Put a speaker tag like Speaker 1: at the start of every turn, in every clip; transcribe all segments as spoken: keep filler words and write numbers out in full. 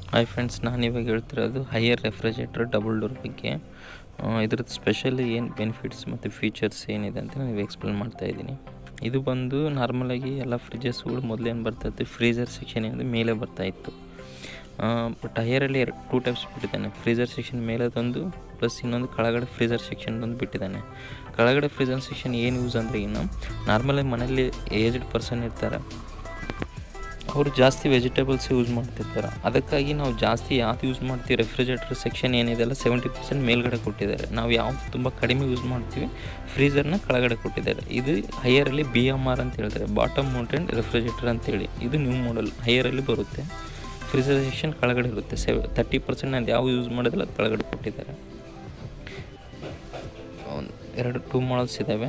Speaker 1: Hi friends, ನಾನು ಇವಾಗ ಹೇಳ್ತಿರೋದು ಹೈಯರ್ ರೆಫ್ರಿಜರೇಟರ್ ಡಬಲ್ ಡೋರ್ ಬಗ್ಗೆ. ಇದ್ರದ್ದು ಸ್ಪೆಷಲಿ ಏನು ಬೆನಿಫಿಟ್ಸ್ ಮತ್ತು ಫೀಚರ್ಸ್ ಏನಿದೆ ಅಂತ ನಾನು ಎಕ್ಸ್ಪ್ಲೇನ್ ಮಾಡ್ತಾಯಿದ್ದೀನಿ. ಇದು ಬಂದು ನಾರ್ಮಲಾಗಿ ಎಲ್ಲ ಫ್ರಿಜ್ಜಸ್ಗಳು ಮೊದಲೇನು ಬರ್ತಾಯಿತ್ತು, ಫ್ರೀಝರ್ ಸೆಕ್ಷನ್ ಏನಿದೆ ಮೇಲೆ ಬರ್ತಾಯಿತ್ತು. ಬಟ್ ಹೈಯರಲ್ಲಿ ಎರಡು ಟೂ ಟೈಪ್ಸ್ ಬಿಟ್ಟಿದ್ದಾನೆ. ಫ್ರೀಝರ್ ಸೆಕ್ಷನ್ ಮೇಲದೊಂದು ಪ್ಲಸ್ ಇನ್ನೊಂದು ಕೆಳಗಡೆ ಫ್ರೀಝರ್ ಸೆಕ್ಷನ್ ಒಂದು ಬಿಟ್ಟಿದ್ದಾನೆ. ಕೆಳಗಡೆ ಫ್ರೀಝರ್ ಸೆಕ್ಷನ್ ಏನು ಯೂಸ್ ಅಂದರೆ, ಇನ್ನು ನಾರ್ಮಲಾಗಿ ಮನೇಲಿ ಏಜ್ಡ್ ಪರ್ಸನ್ ಇರ್ತಾರೆ, ಅವರು ಜಾಸ್ತಿ ವೆಜಿಟೇಬಲ್ಸ್ ಯೂಸ್ ಮಾಡ್ತಿರ್ತಾರೆ. ಅದಕ್ಕಾಗಿ ನಾವು ಜಾಸ್ತಿ ಯಾವ್ದು ಯೂಸ್ ಮಾಡ್ತೀವಿ, ರೆಫ್ರಿಜರೇಟರ್ ಸೆಕ್ಷನ್ ಏನಿದೆಲ್ಲ ಸೆವೆಂಟಿ ಪರ್ಸೆಂಟ್ ಮೇಲ್ಗಡೆ ಕೊಟ್ಟಿದ್ದಾರೆ. ನಾವು ಯಾವ್ದು ತುಂಬ ಕಡಿಮೆ ಯೂಸ್ ಮಾಡ್ತೀವಿ, ಫ್ರೀಝರ್ನ ಕೆಳಗಡೆ ಕೊಟ್ಟಿದ್ದಾರೆ. ಇದು ಹೈಯರಲ್ಲಿ ಬಿ ಎಮ್ ಆರ್ ಅಂತ ಹೇಳ್ತಾರೆ, ಬಾಟಮ್ ಮೌಂಟೆಡ್ ರೆಫ್ರಿಜರೇಟರ್ ಅಂತೇಳಿ. ಇದು ನ್ಯೂ ಮಾಡೆಲ್ ಹೈಯರಲ್ಲಿ ಬರುತ್ತೆ. ಫ್ರೀಝರ್ ಸೆಕ್ಷನ್ ಕೆಳಗಡೆ ಇರುತ್ತೆ. ಸೆವೆ ತರ್ಟಿ ಪರ್ಸೆಂಟ್ ಅದು ಯಾವ ಯೂಸ್ ಮಾಡೋದಿಲ್ಲ, ಅದು ಕೆಳಗಡೆ ಕೊಟ್ಟಿದ್ದಾರೆ. ಎರಡು ಟೂ ಮಾಡಲ್ಸ್ ಇದ್ದಾವೆ.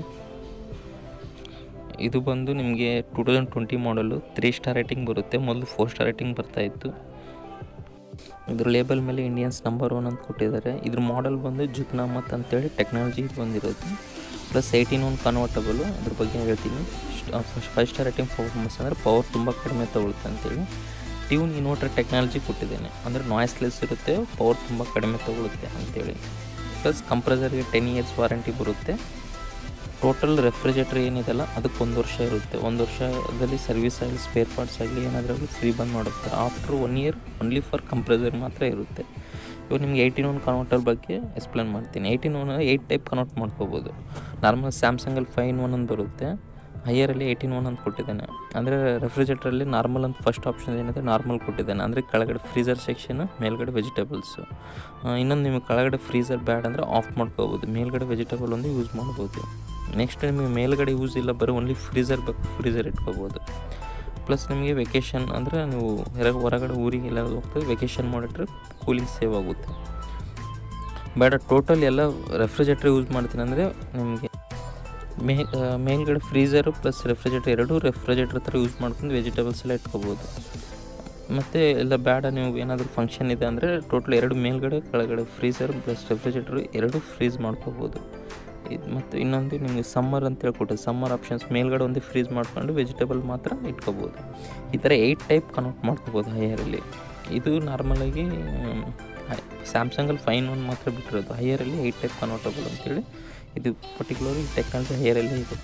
Speaker 1: ಇದು ಬಂದು ನಿಮಗೆ two thousand twenty model three star rating ಬರುತ್ತೆ. ಮೊದಲು ಫೋರ್ ಸ್ಟಾರ್ ರೇಟಿಂಗ್ ಬರ್ತಾಯಿತ್ತು. ಇದ್ರ ಲೇಬಲ್ ಮೇಲೆ ಇಂಡಿಯನ್ಸ್ ನಂಬರ್ ಒನ್ ಅಂತ ಕೊಟ್ಟಿದ್ದಾರೆ. ಇದ್ರ ಮಾಡೆಲ್ ಬಂದು ಜುಗ್ನಾಮತ್ ಅಂತೇಳಿ ಟೆಕ್ನಾಲಜಿ ಬಂದಿರೋದು. ಪ್ಲಸ್ ಏಯ್ಟೀನ್ ಒನ್ ಕನ್ವರ್ಟಬಲು, ಅದ್ರ ಬಗ್ಗೆ ಹೇಳ್ತೀನಿ. ಫೈವ್ ಸ್ಟಾರ್ ರೇಟಿಂಗ್ ಪರ್ಫಾರ್ಮೆನ್ಸ್ ಅಂದರೆ ಪವರ್ ತುಂಬ ಕಡಿಮೆ ತಗೊಳುತ್ತೆ ಅಂತೇಳಿ. ಟ್ಯೂನ್ ಇನ್ವರ್ಟರ್ ಟೆಕ್ನಾಲಜಿ ಕೊಟ್ಟಿದ್ದೇನೆ, ಅಂದರೆ ನಾಯ್ಸ್ಲೆಸ್ ಇರುತ್ತೆ, ಪವರ್ ತುಂಬ ಕಡಿಮೆ ತಗೊಳುತ್ತೆ ಅಂತೇಳಿ. ಪ್ಲಸ್ ಕಂಪ್ರೆಸರ್ಗೆ ಟೆನ್ ಇಯರ್ಸ್ ವಾರಂಟಿ ಬರುತ್ತೆ. ಟೋಟಲ್ ರೆಫ್ರಿಜರೇಟರ್ ಏನಿದೆಲ್ಲ ಅದಕ್ಕೆ ಒಂದು ವರ್ಷ ಇರುತ್ತೆ. ಒಂದು ವರ್ಷದಲ್ಲಿ ಸರ್ವಿಸ್ ಆಗಲಿ ಸ್ಪೇರ್ ಪಾರ್ಟ್ಸ್ ಆಗಲಿ ಏನಾದರೂ ಫ್ರೀ ಬಂದು ಮಾಡುತ್ತೆ. After one year only for compressor ಮಾತ್ರ ಇರುತ್ತೆ. ಇವಾಗ ನಿಮ್ಗೆ ಏಯ್ಟೀನ್ ಒನ್ ಕನ್ವರ್ಟರ್ ಬಗ್ಗೆ ಎಕ್ಸ್ಪ್ಲೇನ್ ಮಾಡ್ತೀನಿ. Eighteen one eight type convert ಮಾಡ್ಕೋಬೋದು. ನಾರ್ಮಲ್ ಸ್ಯಾಮ್ಸಂಗಲ್ಲಿ ಫೈವ್ ಇನ್ ಒನ್ ಅಂತ ಬರುತ್ತೆ, ಹೈಯರಲ್ಲಿ ಏಯ್ಟೀನ್ ಒನ್ ಅಂತ ಕೊಟ್ಟಿದ್ದಾನೆ. ಅಂದರೆ ರೆಫ್ರಿಜರೇಟರಲ್ಲಿ ನಾರ್ಮಲ್ ಅಂತ ಫಸ್ಟ್ ಆಪ್ಷನ್ ಏನಿದೆ ನಾರ್ಮಲ್ ಕೊಟ್ಟಿದ್ದಾನೆ, ಅಂದರೆ ಕೆಳಗಡೆ ಫ್ರೀಝರ್ ಸೆಕ್ಷನ್, ಮೇಲ್ಗಡೆ ವೆಜಿಟೇಬಲ್ಸು. ಇನ್ನೊಂದು ನಿಮಗೆ ಕೆಳಗಡೆ ಫ್ರೀಝರ್ ಬ್ಯಾಡ್ ಅಂದರೆ ಆಫ್ ಮಾಡ್ಕೋಬೋದು, ಮೇಲ್ಗಡೆ ವೆಜಿಟೇಬಲ್ ಒಂದು ಯೂಸ್ ಮಾಡ್ಬೋದು. ನೆಕ್ಸ್ಟ್ ನಿಮಗೆ ಮೇಲ್ಗಡೆ ಯೂಸ್ ಇಲ್ಲ, ಬರೀ ಓನ್ಲಿ ಫ್ರೀಝರ್ ಬೇಕು, ಫ್ರೀಝರ್ ಇಟ್ಕೋಬೋದು. ಪ್ಲಸ್ ನಿಮಗೆ ವೆಕೇಷನ್ ಅಂದರೆ ನೀವು ಹೊರಗೆ ಹೊರಗಡೆ ಊರಿಗೆ ಎಲ್ಲ ಹೋಗ್ತದೆ, ವೆಕೇಷನ್ ಮಾಡಿಟ್ರೆ ಕೂಲಿಂಗ್ ಸೇವ್ ಆಗುತ್ತೆ. ಬೇಡ ಟೋಟಲ್ ಎಲ್ಲ ರೆಫ್ರಿಜರೇಟರ್ ಯೂಸ್ ಮಾಡ್ತೀನಿ ಅಂದರೆ ನಿಮಗೆ ಮೇ ಮೇಲ್ಗಡೆ ಫ್ರೀಝರು ಪ್ಲಸ್ ರೆಫ್ರಿಜರೇಟರ್ ಎರಡೂ ರೆಫ್ರಿಜರೇಟರ್ ಥರ ಯೂಸ್ ಮಾಡ್ಕೊಂಡು ವೆಜಿಟೇಬಲ್ಸ್ ಎಲ್ಲ ಇಟ್ಕೋಬೋದು. ಮತ್ತು ಎಲ್ಲ ಬೇಡ ನೀವು ಏನಾದರೂ ಫಂಕ್ಷನ್ ಇದೆ ಅಂದರೆ ಟೋಟಲ್ ಎರಡು ಮೇಲ್ಗಡೆ ಕೆಳಗಡೆ ಫ್ರೀಝರ್ ಪ್ಲಸ್ ರೆಫ್ರಿಜರೇಟರ್ ಎರಡೂ ಫ್ರೀಝ್ ಮಾಡ್ಕೋಬೋದು. ಇದು ಮತ್ತು ಇನ್ನೊಂದು ನಿಮಗೆ ಸಮ್ಮರ್ ಅಂತ ಹೇಳ್ಕೊಟ್ಟೆ, ಸಮ್ಮರ್ ಆಪ್ಷನ್ಸ್ ಮೇಲ್ಗಡೆ ಒಂದು ಫ್ರೀಝ್ ಮಾಡ್ಕೊಂಡು ವೆಜಿಟೇಬಲ್ ಮಾತ್ರ ಇಟ್ಕೋಬೋದು. ಈ ಥರ ಏಯ್ಟ್ ಟೈಪ್ ಕನ್ವರ್ಟ್ ಮಾಡ್ಕೋಬೋದು ಹೈಯರಲ್ಲಿ. ಇದು ನಾರ್ಮಲಾಗಿ ಸ್ಯಾಮ್ಸಂಗಲ್ಲಿ ಫೈವ್ ಒನ್ ಮಾತ್ರ ಬಿಟ್ಟಿರೋದು, ಹೈಯರಲ್ಲಿ ಏಯ್ಟ್ ಟೈಪ್ ಕನ್ವರ್ಟಬಲ್ ಅಂತೇಳಿ. ಇದು ಪರ್ಟಿಕ್ಯುಲರ್ ಟೆಕ್ನಾಲಜಿ ಹೈಯರಲ್ಲೇ ಇದೆ.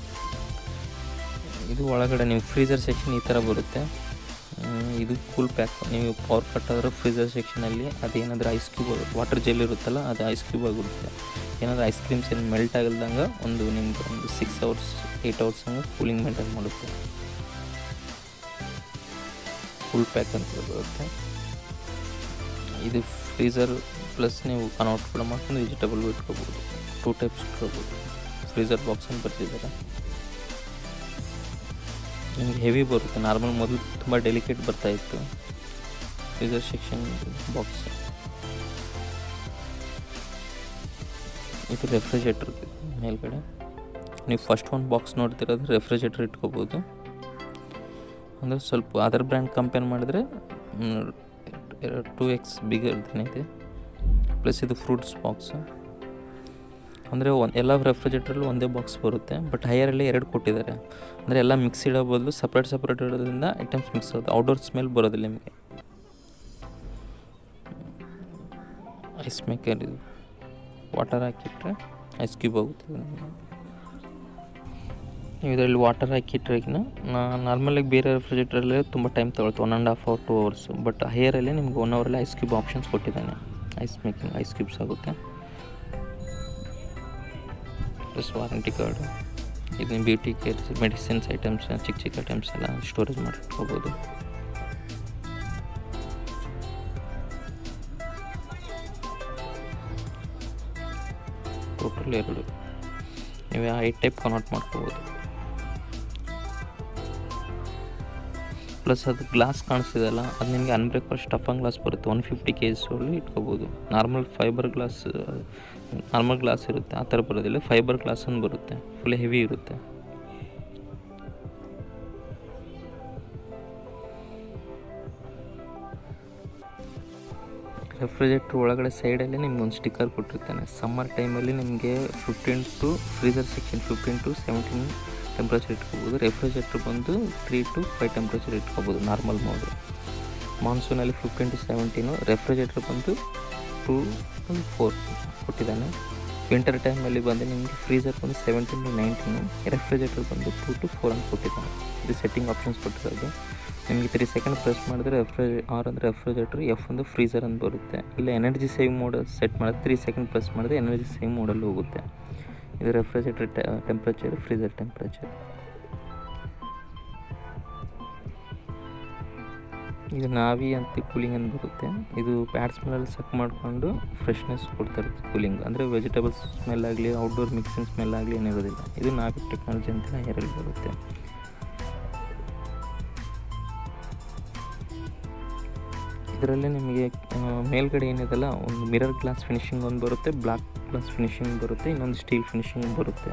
Speaker 1: ಇದು ಒಳಗಡೆ ನೀವು ಫ್ರೀಝರ್ ಸೆಕ್ಷನ್ ಈ ಥರ ಬರುತ್ತೆ. ಇದು ಕೂಲ್ ಪ್ಯಾಕ್. ನೀವು ಪವರ್ ಕಟ್ ಆದರೂ ಫ್ರೀಝರ್ ಸೆಕ್ಷನಲ್ಲಿ ಅದೇನಾದರೂ ಐಸ್ ಕ್ಯೂಬ್ ವಾಟರ್ ಜೆಲ್ ಇರುತ್ತಲ್ಲ, ಅದು ಐಸ್ ಕ್ಯೂಬ್ ಆಗಿರುತ್ತೆ. ಏನಾದರೂ ಐಸ್ ಕ್ರೀಮ್ಸ್ ಏನು ಮೆಲ್ಟ್ ಆಗಲ್ದಂಗೆ ಒಂದು ನಿಮ್ಗೆ ಒಂದು ಸಿಕ್ಸ್ ಅವರ್ಸ್ ಏಯ್ಟ್ ಅವರ್ಸ್ ಹಂಗೆ ಕೂಲಿಂಗ್ ಮೇಂಟೈನ್ ಮಾಡುತ್ತೆ. ಕೂಲ್ ಪ್ಯಾಕ್ ಅಂತ ಬರುತ್ತೆ. ಇದು ಫ್ರೀಝರ್ ಪ್ಲಸ್ ನೀವು ಕನ್ವರ್ಟ್ ಕೂಡ ಮಾಡ್ಕೊಂಡು ವೆಜಿಟೇಬಲ್ ಇಟ್ಕೋಬೋದು. ಟೂ ಟೈಪ್ಸ್ ಇಟ್ಕೋಬೋದು. ಫ್ರೀಝರ್ ಬಾಕ್ಸ್ ಅಂತ ಬರ್ತಿದ್ದಾರೆ. ನಿಮಗೆ ಹೆವಿ ಬರುತ್ತೆ. ನಾರ್ಮಲ್ ಮೊದಲು ತುಂಬ ಡೆಲಿಕೇಟ್ ಬರ್ತಾಯಿತ್ತು ಫ್ರೀಝರ್ ಸೆಕ್ಷನ್ ಬಾಕ್ಸ್. ಇದು ರೆಫ್ರಿಜರೇಟರ್ ಮೇಲ್ಗಡೆ ನೀವು ಫಸ್ಟ್ ಒಂದು ಬಾಕ್ಸ್ ನೋಡ್ತಿರೋದು ರೆಫ್ರಿಜರೇಟರ್ ಇಟ್ಕೋಬೋದು. ಅಂದರೆ ಸ್ವಲ್ಪ ಅದರ್ ಬ್ರ್ಯಾಂಡ್ ಕಂಪೇರ್ ಮಾಡಿದ್ರೆ ಟೂ ಎಕ್ಸ್ ಬಿಗರ್ ಇದೆ. ಪ್ಲಸ್ ಇದು ಫ್ರೂಟ್ಸ್ ಬಾಕ್ಸ್. ಅಂದರೆ ಒಂದು ಎಲ್ಲ ರೆಫ್ರಿಜರೇಟರ್ಲು ಒಂದೇ ಬಾಕ್ಸ್ ಬರುತ್ತೆ, ಬಟ್ ಹೈಯರಲ್ಲಿ ಎರಡು ಕೊಟ್ಟಿದ್ದಾರೆ. ಅಂದರೆ ಎಲ್ಲ ಮಿಕ್ಸ್ ಇಡೋ ಬದಲು ಸಪ್ರೇಟ್ ಸಪ್ರೇಟ್ ಇಡೋದ್ರಿಂದ ಐಟಮ್ಸ್ ಮಿಕ್ಸ್ ಆಗುತ್ತೆ. ಔಟ್ಡೋರ್ ಸ್ಮೆಲ್ ಬರೋದಿಲ್ಲ ನಿಮಗೆ. ಐಸ್ ಮೇಕರ್ ಇದು ವಾಟರ್ ಹಾಕಿಟ್ರೆ ಐಸ್ ಕ್ಯೂಬ್ ಆಗುತ್ತದೆ. ನೀವು ಇದರಲ್ಲಿ ವಾಟರ್ ಹಾಕಿಟ್ರೆಗಿನ ನಾರ್ಮಲಾಗಿ ಬೇರೆ ರೆಫ್ರಿಜರೇಟರಲ್ಲಿ ತುಂಬ ಟೈಮ್ ತೊಗೊಳುತ್ತೆ, one and half hour to hours. But ಹೈಯರಲ್ಲಿ ನಿಮ್ಗೆ ಒನ್ ಅವರಲ್ಲಿ ಐಸ್ ಕ್ಯೂಬ್ ಆಪ್ಷನ್ಸ್ ಕೊಟ್ಟಿದ್ದಾನೆ. ಐಸ್ ಮೇಕಿಂಗ್ ಐಸ್ ಕ್ಯೂಬ್ಸ್ ಆಗುತ್ತೆ. Plus warranty card. ಇದು ಬ್ಯೂಟಿ ಕೇರ್ ಮೆಡಿಸಿನ್ಸ್ ಐಟಮ್ಸ್, ಚಿಕ್ಕ ಚಿಕ್ಕ ಐಟಮ್ಸ್ ಎಲ್ಲ ಸ್ಟೋರೇಜ್ ಮಾಡಿಟ್ಕೋಬೋದು. ಟೋಟಲ್ ಎರಡು ನೀವು ಐಟ್ ಟೈಪ್ ಕನ್ವರ್ಟ್ ಮಾಡ್ಕೋಬೋದು. ಪ್ಲಸ್ ಅದು ಗ್ಲಾಸ್ ಕಾಣಿಸ್ತಿದೆಯಲ್ಲ, ಅದು ನಿಮಗೆ ಅನ್ಬ್ರೇಕಬಲ್ ಸ್ಟಫನ್ ಗ್ಲಾಸ್ ಬರುತ್ತೆ. ಒನ್ ಫಿಫ್ಟಿ ಕೆ ಜಿಸಲ್ಲಿ ಇಟ್ಕೋಬೋದು. Normal fibre glass normal glass ಇರುತ್ತೆ, ಆ ಥರ ಬರೋದಿಲ್ಲ. ಫೈಬರ್ ಗ್ಲಾಸ್ ಅಂತ ಬರುತ್ತೆ, ಫುಲ್ ಹೆವಿ ಇರುತ್ತೆ. ರೆಫ್ರಿಜರೇಟರ್ ಒಳಗಡೆ ಸೈಡಲ್ಲಿ ನಿಮ್ಗೆ ಒಂದು ಸ್ಟಿಕ್ಕರ್ ಕೊಟ್ಟಿರ್ತಾನೆ. ಸಮ್ಮರ್ ಟೈಮಲ್ಲಿ ನಿಮಗೆ fifteen to freezer section fifteen to seventeen temperature ಇಟ್ಕೋಬೋದು. ರೆಫ್ರಿಜರೇಟರ್ ಬಂದು ತ್ರೀ ಟು ಫೈವ್ ಟೆಂಪ್ರೇಚರ್ ಇಟ್ಕೋಬೋದು ನಾರ್ಮಲ್ ಮೋಡು. ಮಾನ್ಸೂನಲ್ಲಿ ಫಿಫ್ಟೀನ್ ಟು ಸೆವೆಂಟೀನು, ರೆಫ್ರಿಜರೇಟರ್ ಬಂದು ಟೂ ಟು ಫೋರ್ ಕೊಟ್ಟಿದ್ದಾನೆ. ವಿಂಟರ್ ಟೈಮಲ್ಲಿ ಬಂದು ನಿಮಗೆ ಫ್ರೀಸರ್ ಬಂದು ಸೆವೆಂಟೀನ್ ಟು ನೈನ್ಟೀನು, ರೆಫ್ರಿಜರೇಟರ್ ಬಂದು ಟೂ ಟು ಫೋರ್ ಅಂತ ಕೊಟ್ಟಿದ್ದಾನೆ. ಇದು ಸೆಟ್ಟಿಂಗ್ ಆಪ್ಷನ್ಸ್ ಕೊಟ್ಟಿರೋದು. ನಿಮಗೆ ತ್ರೀ ಸೆಕೆಂಡ್ ಪ್ರೆಸ್ ಮಾಡಿದ್ರೆ ರೆಫ್ರಿಜ ಆರ್ ಅಂದರೆ ರೆಫ್ರಿಜರೇಟರ್, ಎಫ್ ಒಂದು ಫ್ರೀಸರ್ ಅಂತ ಬರುತ್ತೆ. ಇಲ್ಲ ಎನರ್ಜಿ ಸೇವ್ ಮೋಡ್ ಸೆಟ್ ಮಾಡಿದ್ರೆ ತ್ರೀ ಸೆಕೆಂಡ್ ಪ್ರೆಸ್ ಮಾಡಿದ್ರೆ ಎನರ್ಜಿ ಸೇವ್ ಮೋಡಲ್ಲಿ ಹೋಗುತ್ತೆ. ಇದು ರೆಫ್ರಿಜರೇಟರ್ ಟೆಂಪ್ರೇಚರ್, ಫ್ರೀಸರ್ ಟೆಂಪ್ರೇಚರ್. ಇದು ನಾವಿ ಅಂತ ಕೂಲಿಂಗ್ ಅಂತ ಬರುತ್ತೆ. ಇದು ಪ್ಯಾಡ್ ಸ್ಮೆಲ್ಲಲ್ಲಿ ಸಕ್ ಮಾಡಿಕೊಂಡು ಫ್ರೆಶ್ನೆಸ್ ಕೊಡ್ತಾರೆ ಕೂಲಿಂಗ್. ಅಂದರೆ ವೆಜಿಟೇಬಲ್ಸ್ ಸ್ಮೆಲ್ ಆಗಲಿ, ಔಟ್ಡೋರ್ ಮಿಕ್ಸಿಂಗ್ ಸ್ಮೆಲ್ ಆಗಲಿ ಏನಿರೋದಿಲ್ಲ. ಇದು ನಾವಿ ಟೆಕ್ನಾಲಜಿ ಅಂತ ಏರಲ್ಲಿ ಬರುತ್ತೆ. ಇದರಲ್ಲಿ ನಿಮಗೆ ಮೇಲ್ಗಡೆ ಏನಿದೆಲ್ಲ ಒಂದು ಮಿರರ್ ಗ್ಲಾಸ್ ಫಿನಿಶಿಂಗ್ ಒಂದು ಬರುತ್ತೆ, ಬ್ಲಾಕ್ ಗ್ಲಾಸ್ ಫಿನಿಶಿಂಗ್ ಬರುತ್ತೆ, ಇನ್ನೊಂದು ಸ್ಟೀಲ್ ಫಿನಿಶಿಂಗ್ ಬರುತ್ತೆ.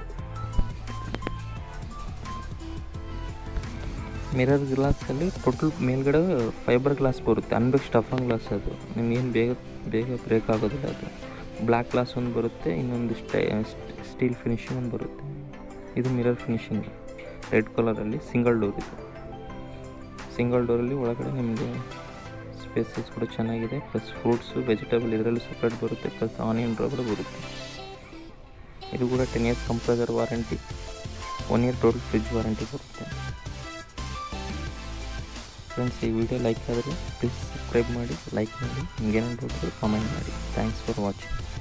Speaker 1: ಮಿರರ್ ಗ್ಲಾಸಲ್ಲಿ ಟೋಟಲ್ ಮೇಲ್ಗಡೆ ಫೈಬರ್ ಗ್ಲಾಸ್ ಬರುತ್ತೆ, ಅನ್ಬೇಕು ಸ್ಟಫನ್ ಗ್ಲಾಸ್. ಅದು ನಿಮಗೇನು ಬೇಗ ಬೇಗ ಬ್ರೇಕ್ ಆಗೋದಿಲ್ಲ. ಅದು ಬ್ಲ್ಯಾಕ್ ಗ್ಲಾಸ್ ಒಂದು ಬರುತ್ತೆ, ಇನ್ನೊಂದು ಸ್ಟೈ ಸ್ಟೀಲ್ ಫಿನಿಶಿಂಗ್ ಒಂದು ಬರುತ್ತೆ. ಇದು ಮಿರರ್ ಫಿನಿಶಿಂಗ್ ರೆಡ್ ಕಲರಲ್ಲಿ ಸಿಂಗಲ್ ಡೋರ್. ಇದು ಸಿಂಗಲ್ ಡೋರಲ್ಲಿ ಒಳಗಡೆ ನಿಮಗೆ ಸ್ಪೇಸಸ್ ಕೂಡ ಚೆನ್ನಾಗಿದೆ. ಪ್ಲಸ್ ಫ್ರೂಟ್ಸು ವೆಜಿಟೇಬಲ್ ಇದರಲ್ಲಿ ಸಪ್ರೇಟ್ ಬರುತ್ತೆ, ಪ್ಲಸ್ ಆನಿಯನ್ ಕೂಡ ಬರುತ್ತೆ. ಇದು ಕೂಡ ten years compressor warranty, one year total fridge warranty ಬರುತ್ತೆ. ಫ್ರೆಂಡ್ಸ್, ಈ ವಿಡಿಯೋ ಲೈಕ್ ಆದರೆ ಪ್ಲೀಸ್ ಸಬ್ಸ್ಕ್ರೈಬ್ ಮಾಡಿ, ಲೈಕ್ ಮಾಡಿ, ನಿಮಗೇನಾದ್ರು ಕಾಮೆಂಟ್ ಮಾಡಿ. Thanks for watching.